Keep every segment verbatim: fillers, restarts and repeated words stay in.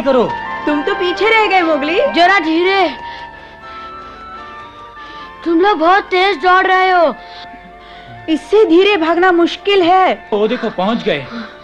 करो। तुम तो पीछे रह गए मोगली। जरा धीरे, तुम लोग बहुत तेज दौड़ रहे हो। इससे धीरे भागना मुश्किल है। ओ देखो पहुंच गए।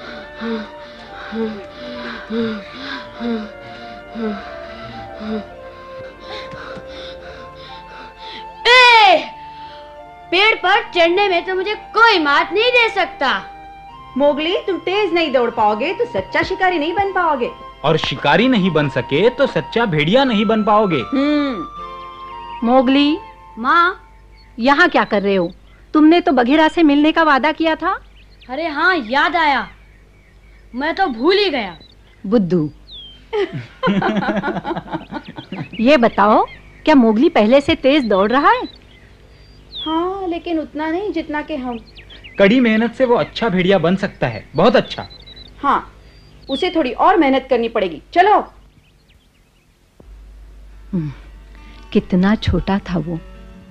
ए, पेड़ पर चढ़ने में तो मुझे कोई मात नहीं दे सकता। मोगली तुम तेज नहीं दौड़ पाओगे तो सच्चा शिकारी नहीं बन पाओगे, और शिकारी नहीं बन सके तो सच्चा भेड़िया नहीं बन पाओगे। हम्म। मोगली, माँ, यहाँ क्या कर रहे हो? तुमने तो बघीरा से मिलने का वादा किया था। अरे हाँ, याद आया, मैं तो भूल ही गया। बुद्धू। ये बताओ, क्या मोगली पहले से तेज दौड़ रहा है? हाँ, लेकिन उतना नहीं जितना कि हम। कड़ी मेहनत से वो अच्छा भेड़िया बन सकता है, बहुत अच्छा। हाँ, उसे थोड़ी और मेहनत करनी पड़ेगी। चलो। कितना छोटा था वो।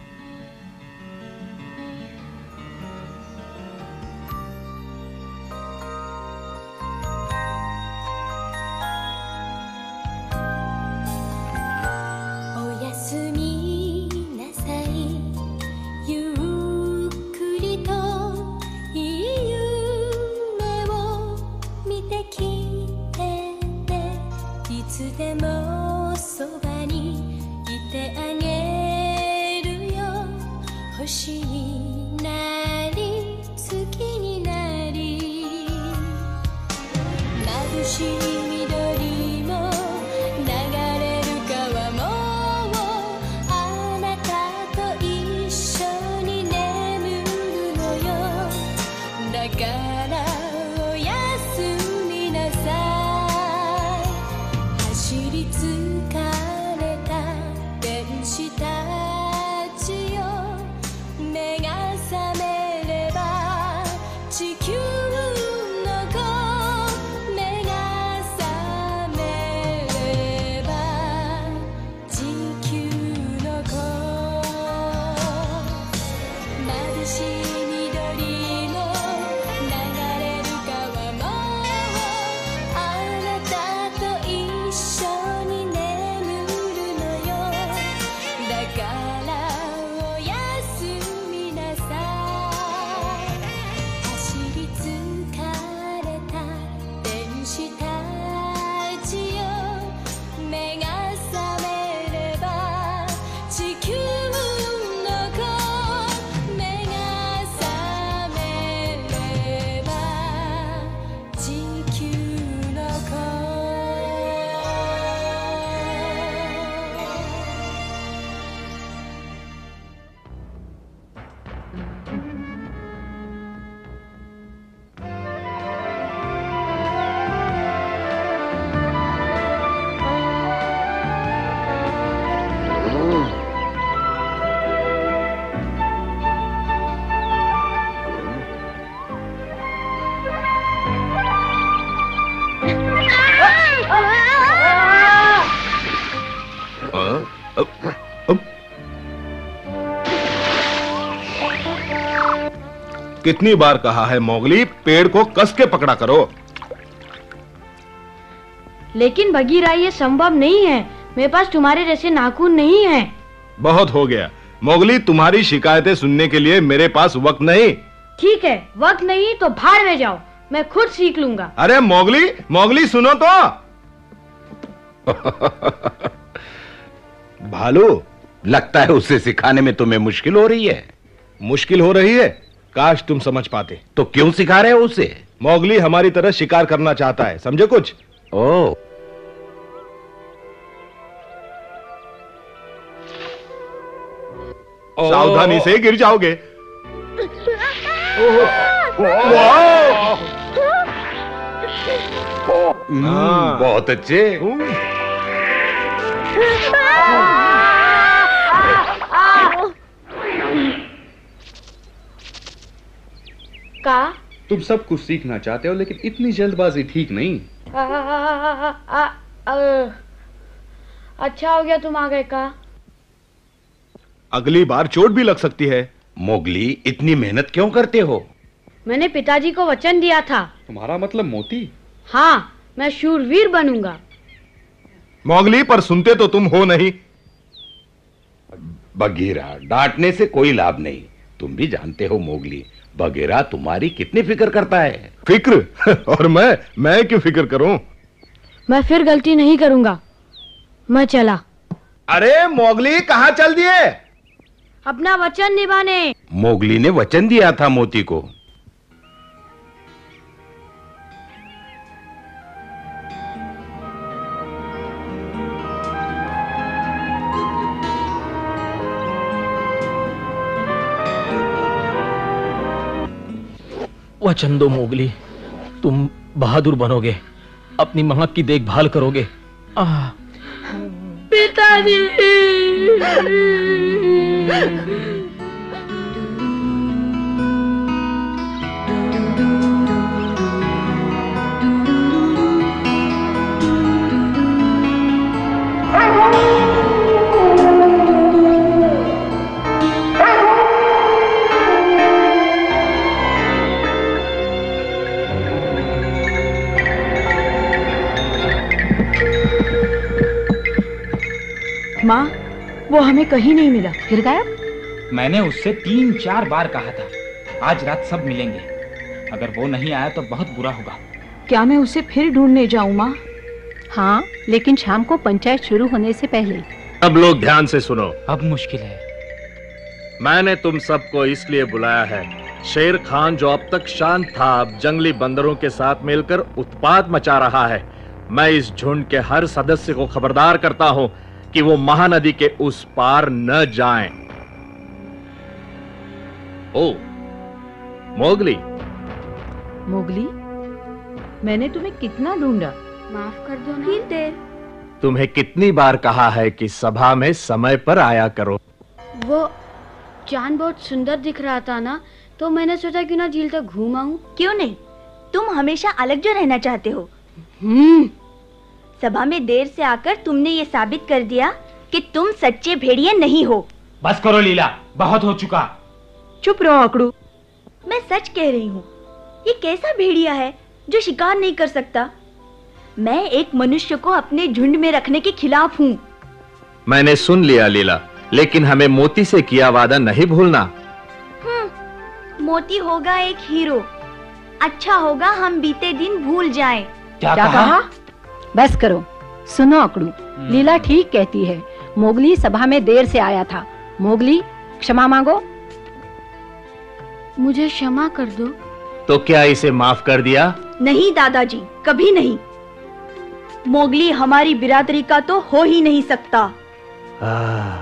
कितनी बार कहा है मोगली, पेड़ को कस के पकड़ा करो। लेकिन बघीरा, ये संभव नहीं है। मेरे पास तुम्हारे जैसे नाखून नहीं है। बहुत हो गया मोगली, तुम्हारी शिकायतें सुनने के लिए मेरे पास वक्त नहीं। ठीक है, वक्त नहीं तो भाड़ में जाओ, मैं खुद सीख लूंगा। अरे मोगली, मोगली सुनो तो। भालू, लगता है उसे सिखाने में तुम्हें मुश्किल हो रही है। मुश्किल हो रही है? काश तुम समझ पाते। तो क्यों सिखा रहे हो उसे? मोगली हमारी तरह शिकार करना चाहता है, समझे कुछ? ओ, सावधानी से गिर जाओगे। बहुत अच्छे। का? तुम सब कुछ सीखना चाहते हो, लेकिन इतनी जल्दबाजी ठीक नहीं। आ, आ, आ, आ, अच्छा हो गया तुम आ गए का। अगली बार चोट भी लग सकती है। मोगली, इतनी मेहनत क्यों करते हो? मैंने पिताजी को वचन दिया था। तुम्हारा मतलब मोती? हाँ, मैं शूरवीर बनूंगा। मोगली, पर सुनते तो तुम हो नहीं। बगीरा, डांटने से कोई लाभ नहीं। तुम भी जानते हो मोगली, बगीरा तुम्हारी कितनी फिक्र करता है। फिक्र? और मैं मैं क्यों फिक्र करूं? मैं फिर गलती नहीं करूंगा। मैं चला। अरे मोगली, कहां चल दिए? अपना वचन निभाने। मोगली ने वचन दिया था मोती को। वचन दो मोगली, तुम बहादुर बनोगे, अपनी महक की देखभाल करोगे। आह। पिताजी। माँ, वो हमें कहीं नहीं मिला। फिर गायब? मैंने उससे तीन चार बार कहा था आज रात सब मिलेंगे। अगर वो नहीं आया तो बहुत बुरा होगा। क्या मैं उसे फिर ढूंढने जाऊँ माँ? हाँ, लेकिन शाम को पंचायत शुरू होने से पहले। अब लोग ध्यान से सुनो। अब मुश्किल है। मैंने तुम सबको इसलिए बुलाया है, शेर खान जो अब तक शांत था, अब जंगली बंदरों के साथ मिलकर उत्पात मचा रहा है। मैं इस झुंड के हर सदस्य को खबरदार करता हूं कि वो महानदी के उस पार न जाएं। ओ, मोगली। मोगली, मैंने तुम्हें कितना ढूंढा। माफ कर दो ना। देर। तुम्हें कितनी बार कहा है कि सभा में समय पर आया करो। वो चांद बहुत सुंदर दिख रहा था ना, तो मैंने सोचा क्यों ना झील तक घूम आऊं। क्यों नहीं, तुम हमेशा अलग जो रहना चाहते हो। हम्म। सभा में देर से आकर तुमने ये साबित कर दिया कि तुम सच्चे भेड़िए नहीं हो। बस करो लीला, बहुत हो चुका। चुप रहो अकड़ू। मैं सच कह रही हूँ, ये कैसा भेड़िया है जो शिकार नहीं कर सकता। मैं एक मनुष्य को अपने झुंड में रखने के खिलाफ हूँ। मैंने सुन लिया लीला, लेकिन हमें मोती से किया वादा नहीं भूलना। हम्म, मोती होगा एक हीरो। अच्छा होगा हम बीते दिन भूल जाएं। क्या, क्या कहा? कहा? बस करो। सुनो अकड़ू, लीला ठीक कहती है। मोगली सभा में देर से आया था। मोगली, क्षमा मांगो। मुझे क्षमा कर दो। तो क्या इसे माफ कर दिया? नहीं दादाजी, कभी नहीं। मोगली हमारी बिरादरी का तो हो ही नहीं सकता। आ...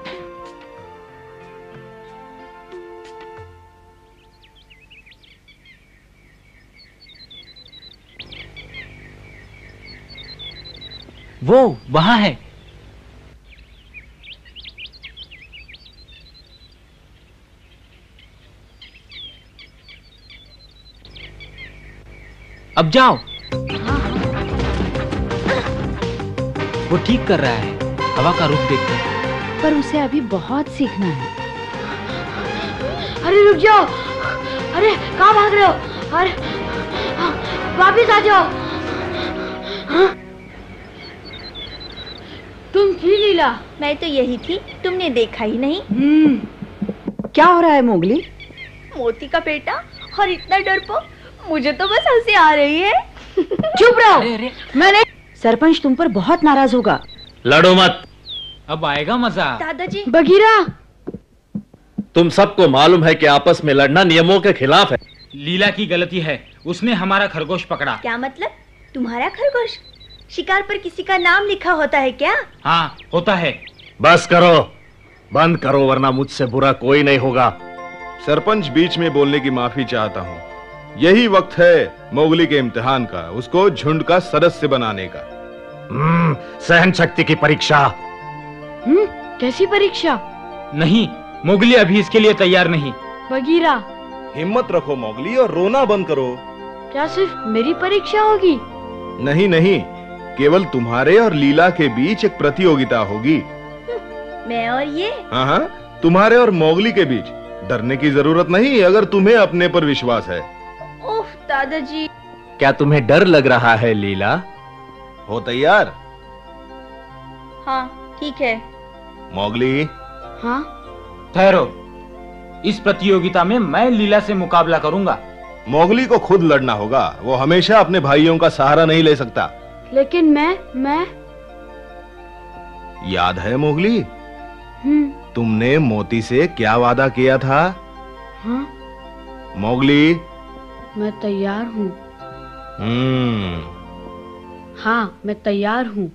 वो वहां है। अब जाओ। वो ठीक कर रहा है, हवा का रुख देखते हैं। पर उसे अभी बहुत सीखना है। अरे रुक जाओ। अरे कहाँ भाग रहे हो? अरे वापिस आ जाओ। हाँ? तुम थी लीला? मैं तो यही थी, तुमने देखा ही नहीं। हम्म, क्या हो रहा है मोगली? मोती का बेटा और इतना डरपोक, मुझे तो बस हंसी आ रही है। चुप रहो। अरे अरे। मैंने सरपंच तुम पर बहुत नाराज होगा। लड़ो मत, अब आएगा मजा। दादाजी। बगीरा, तुम सबको मालूम है कि आपस में लड़ना नियमों के खिलाफ है। लीला की गलती है, उसने हमारा खरगोश पकड़ा। क्या मतलब? तुम्हारा खरगोश? शिकार पर किसी का नाम लिखा होता है क्या? हाँ, होता है। बस करो, बंद करो, वरना मुझसे बुरा कोई नहीं होगा। सरपंच, बीच में बोलने की माफी चाहता हूँ। यही वक्त है मोगली के इम्तिहान का, उसको झुंड का सदस्य बनाने का। हम्म, सहन शक्ति की परीक्षा। हम्म, कैसी परीक्षा? नहीं, मोगली अभी इसके लिए तैयार नहीं। बगीरा, हिम्मत रखो मोगली और रोना बंद करो। क्या सिर्फ मेरी परीक्षा होगी? नहीं नहीं, केवल तुम्हारे और लीला के बीच एक प्रतियोगिता होगी। मैं और ये? हाँ हाँ, तुम्हारे और मोगली के बीच। डरने की जरूरत नहीं अगर तुम्हें अपने पर विश्वास है। ओह दादाजी। क्या तुम्हें डर लग रहा है लीला? हो तैयार? हाँ ठीक है। मोगली। हाँ। ठहरो, इस प्रतियोगिता में मैं लीला से मुकाबला करूंगा। मोगली को खुद लड़ना होगा, वो हमेशा अपने भाइयों का सहारा नहीं ले सकता। लेकिन मैं मैं याद है मोगली, हम्म। तुमने मोती से क्या वादा किया था? हाँ? मोगली। मैं तैयार हूँ। हम्म। हाँ मैं तैयार हूँ।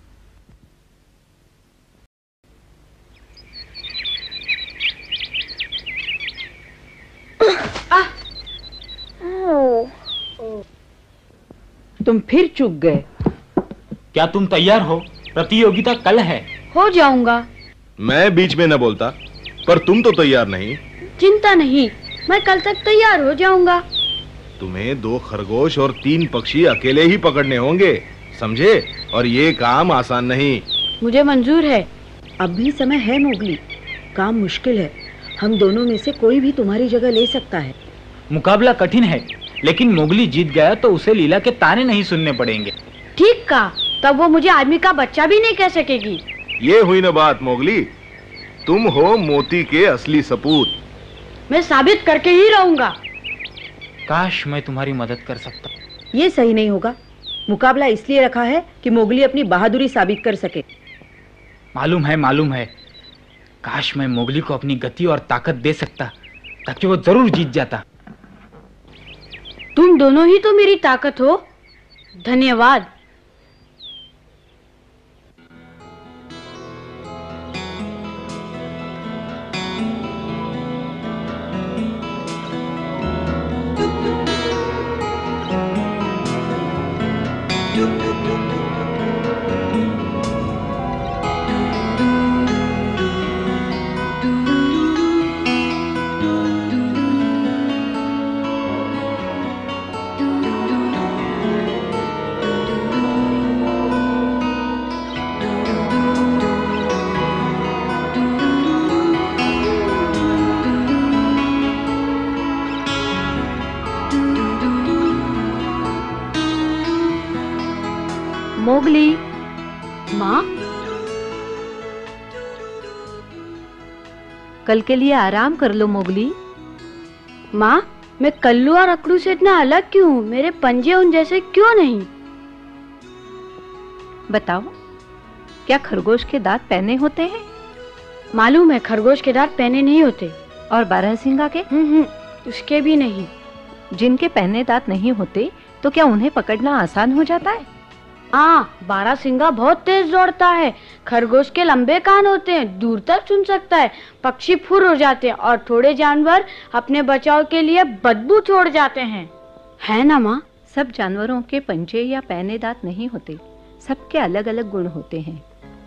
तुम फिर चूक गए। क्या तुम तैयार हो? प्रतियोगिता कल है। हो जाऊंगा। मैं बीच में न बोलता, पर तुम तो तैयार नहीं। चिंता नहीं, मैं कल तक तैयार हो जाऊंगा। तुम्हें दो खरगोश और तीन पक्षी अकेले ही पकड़ने होंगे, समझे? और ये काम आसान नहीं। मुझे मंजूर है। अब भी समय है मोगली, काम मुश्किल है। हम दोनों में से कोई भी तुम्हारी जगह ले सकता है। मुकाबला कठिन है, लेकिन मोगली जीत गया तो उसे लीला के ताने नहीं सुनने पड़ेंगे। ठीक कहा, तब वो मुझे आदमी का बच्चा भी नहीं कह सकेगी। ये हुई ना बात मोगली, तुम हो मोती के असली सपूत। मैं साबित करके ही रहूंगा। काश मैं तुम्हारी मदद कर सकता। ये सही नहीं होगा। मुकाबला इसलिए रखा है कि मोगली अपनी बहादुरी साबित कर सके। मालूम है मालूम है, काश मैं मोगली को अपनी गति और ताकत दे सकता, ताकि वो जरूर जीत जाता। तुम दोनों ही तो मेरी ताकत हो। धन्यवाद। मोगली। माँ, कल के लिए आराम कर लो मोगली। माँ, मैं कल्लू और अकड़ू से इतना अलग क्यों हूँ? मेरे पंजे उन जैसे क्यों नहीं? बताओ, क्या खरगोश के दांत पहने होते हैं? मालूम है, खरगोश के दांत पहने नहीं होते। और बारहसिंगा के? हम्म, उसके भी नहीं। जिनके पहने दांत नहीं होते, तो क्या उन्हें पकड़ना आसान हो जाता है? हाँ, बारहसिंगा बहुत तेज दौड़ता है। खरगोश के लंबे कान होते हैं, दूर तक सुन सकता है। पक्षी फुर हो जाते हैं और थोड़े जानवर अपने बचाव के लिए बदबू छोड़ जाते हैं, है ना माँ? सब जानवरों के पंजे या पहने दांत नहीं होते, सबके अलग अलग गुण होते हैं।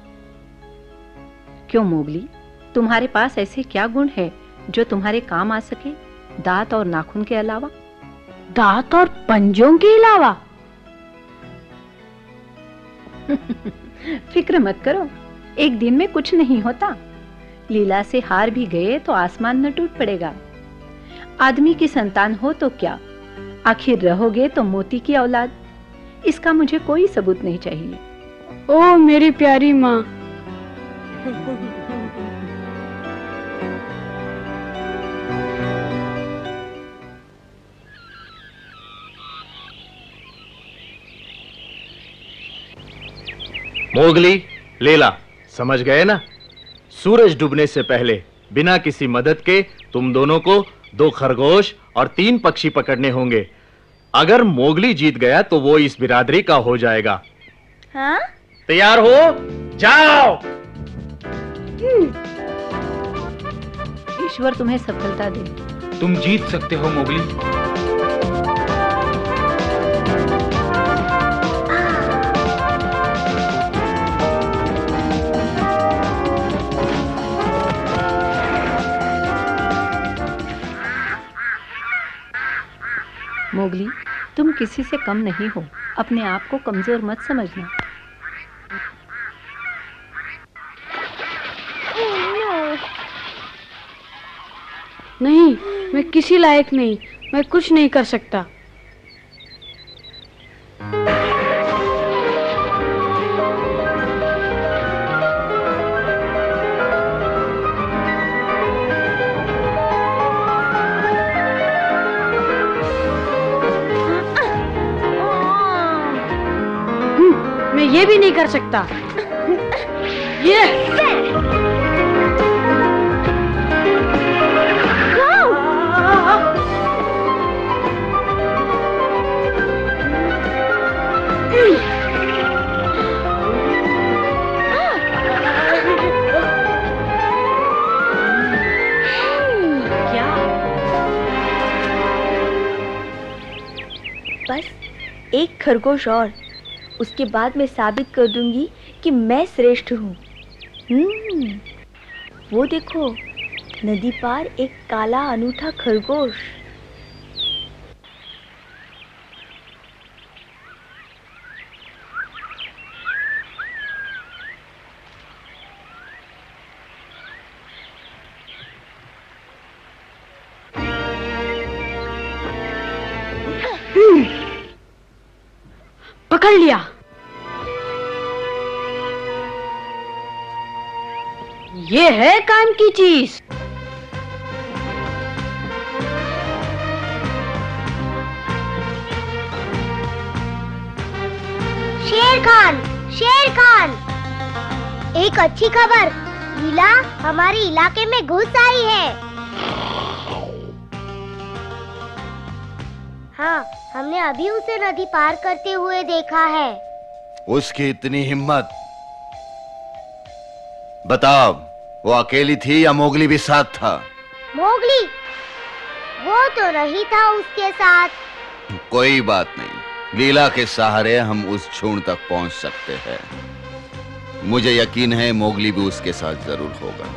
क्यों मोगली, तुम्हारे पास ऐसे क्या गुण है जो तुम्हारे काम आ सके, दांत और नाखून के अलावा? दांत और पंजों के अलावा? फिक्र मत करो, एक दिन में कुछ नहीं होता। लीला से हार भी गए तो आसमान न टूट पड़ेगा। आदमी की संतान हो तो क्या, आखिर रहोगे तो मोती की औलाद। इसका मुझे कोई सबूत नहीं चाहिए। ओ मेरी प्यारी माँ। मोगली, लीला, समझ गए ना? सूरज डूबने से पहले बिना किसी मदद के तुम दोनों को दो खरगोश और तीन पक्षी पकड़ने होंगे। अगर मोगली जीत गया तो वो इस बिरादरी का हो जाएगा। हाँ? तैयार हो? जाओ। ईश्वर तुम्हें सफलता दे। तुम जीत सकते हो मोगली। मोगली, तुम किसी से कम नहीं हो, अपने आप को कमजोर मत समझना। नहीं, मैं किसी लायक नहीं, मैं कुछ नहीं कर सकता। ये भी नहीं कर सकता। ये बस एक खरगोश और, उसके बाद मैं साबित कर दूंगी कि मैं श्रेष्ठ हूँ। हम्म, वो देखो, नदी पार एक काला अनूठा खरगोश। पकड़ लिया। ये है काम की चीज। शेर खान, शेर खान, एक अच्छी खबर, लीला हमारे इलाके में घुस आई है। हाँ, हमने अभी उसे नदी पार करते हुए देखा है। उसकी इतनी हिम्मत! बताओ, वो अकेली थी या मोगली भी साथ था? मोगली? वो तो नहीं था उसके साथ। कोई बात नहीं, लीला के सहारे हम उस झुंड तक पहुंच सकते हैं। मुझे यकीन है मोगली भी उसके साथ जरूर होगा।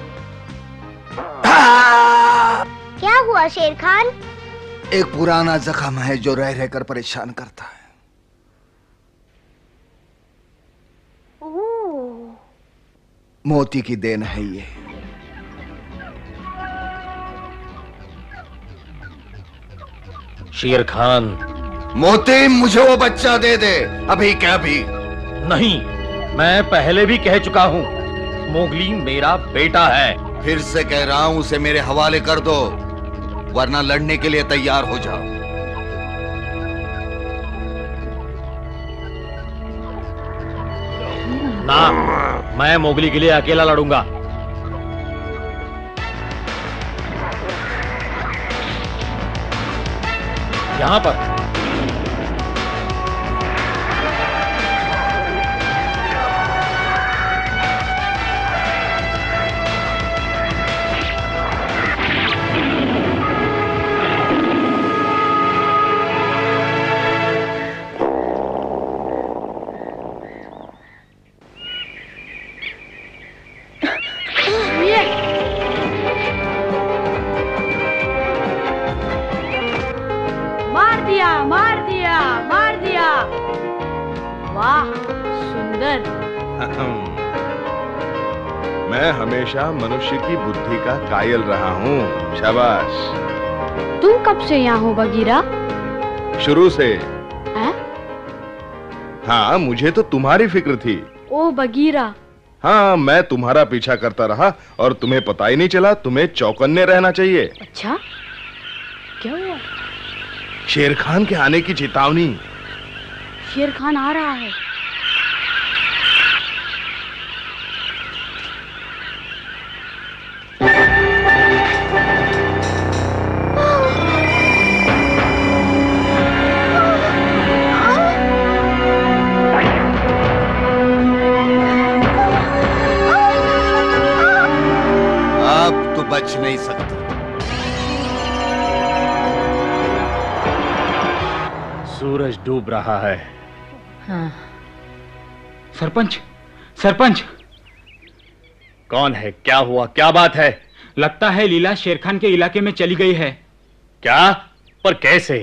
क्या हुआ शेर खान? एक पुराना जख्म है जो रह रहकर परेशान करता है। मोती की देन है ये। शेर खान, मोती, मुझे वो बच्चा दे दे, अभी क्या भी। नहीं, मैं पहले भी कह चुका हूँ, मोगली मेरा बेटा है। फिर से कह रहा हूँ, उसे मेरे हवाले कर दो, वरना लड़ने के लिए तैयार हो जाओ। ना, मैं मोगली के लिए अकेला लड़ूंगा। यहां पर मैं हमेशा मनुष्य की बुद्धि का कायल रहा हूँ। शाबाश। तुम कब से यहाँ हो बगीरा? शुरू से। है? हाँ, मुझे तो तुम्हारी फिक्र थी। ओ बगीरा। हाँ, मैं तुम्हारा पीछा करता रहा और तुम्हें पता ही नहीं चला। तुम्हें चौकन्ने रहना चाहिए। अच्छा, क्या हुआ? शेर खान के आने की चेतावनी। शेर खान आ रहा है। बच नहीं सकता। सूरज डूब रहा है। हाँ। सरपंच, सरपंच। कौन है? क्या हुआ? क्या बात है? लगता है लीला शेरखान के इलाके में चली गई है। क्या? पर कैसे?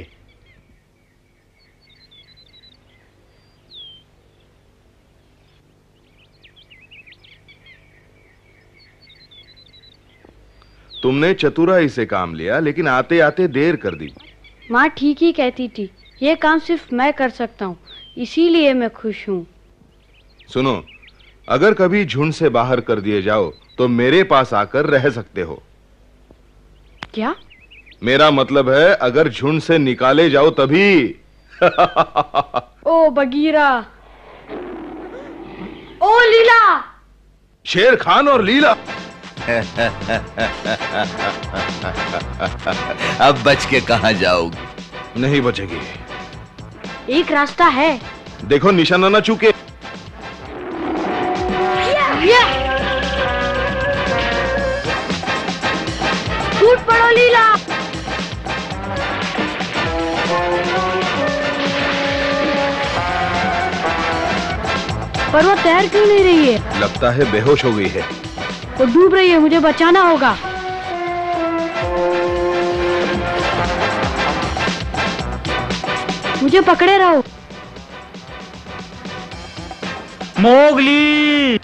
तुमने चतुराई से काम लिया, लेकिन आते आते देर कर दी। माँ ठीक ही कहती थी, ये काम सिर्फ मैं कर सकता हूँ, इसीलिए मैं खुश हूँ। सुनो, अगर कभी झुंड से बाहर कर दिए जाओ तो मेरे पास आकर रह सकते हो। क्या? मेरा मतलब है अगर झुंड से निकाले जाओ तभी। ओ बगीरा। ओ लीला! शेर खान और लीला। अब बच के कहां जाओगी? नहीं बचेगी। एक रास्ता है। देखो निशाना ना चूके। टूट पड़ो लीला। पर वो तैर क्यों नहीं रही है? लगता है बेहोश हो गई है। वो डूब रही है, मुझे बचाना होगा। मुझे पकड़े रहो। मोगली!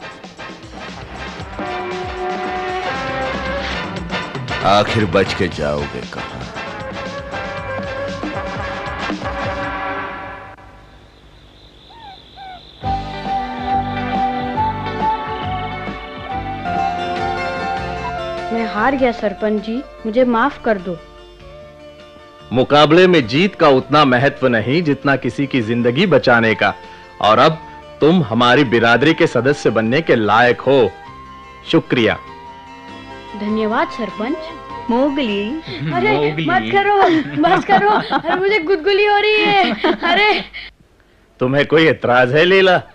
आखिर बच के जाओगे कहां? मैं हार गया सरपंच जी, मुझे माफ कर दो। मुकाबले में जीत का उतना महत्व नहीं जितना किसी की जिंदगी बचाने का। और अब तुम हमारी बिरादरी के सदस्य बनने के लायक हो। शुक्रिया। धन्यवाद सरपंच। मोगली। अरे मोगली। मत करो, बस करो। अरे मुझे गुदगुली हो रही है। अरे तुम्हें कोई एतराज है लीला?